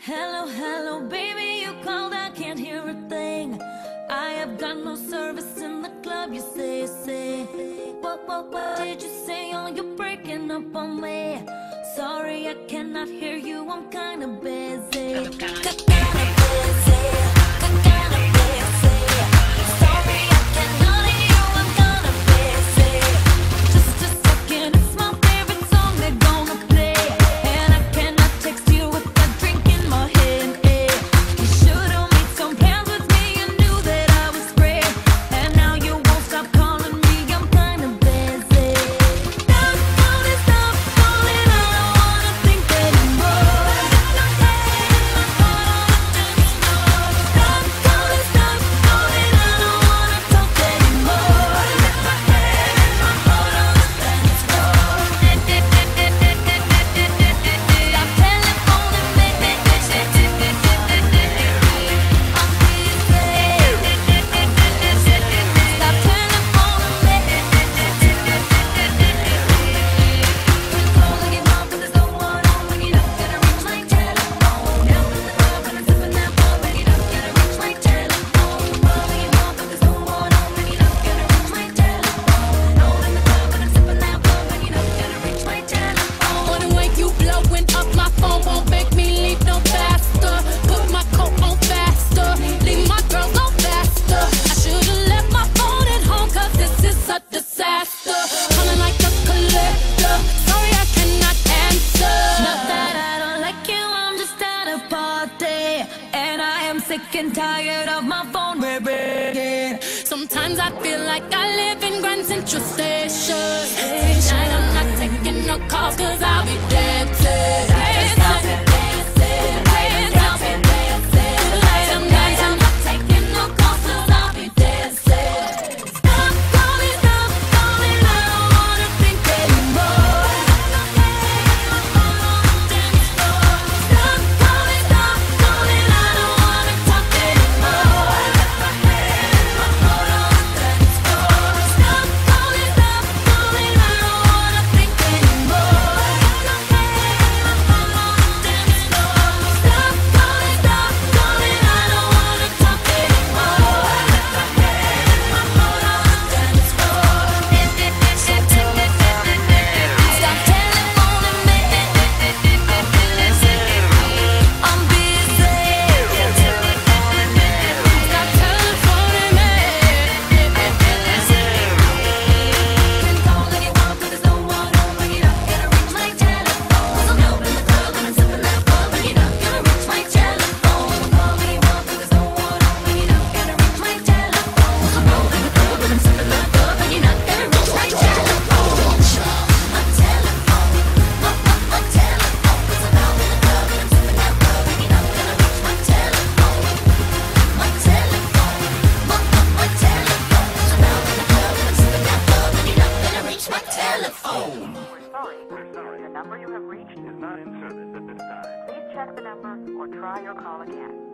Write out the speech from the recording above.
Hello, hello, baby, you called, I can't hear a thing. I have got no service in the club, you say. What did you say? Oh, you're breaking up on me. Sorry, I cannot hear you, I'm kinda busy. Sick and tired of my phone ringing. Sometimes I feel like I live in Grand Central Station. Tonight I'm not taking no calls, cause I'll be dancing. Sorry, the number you have reached is not in service at this time. Please check the number or try your call again.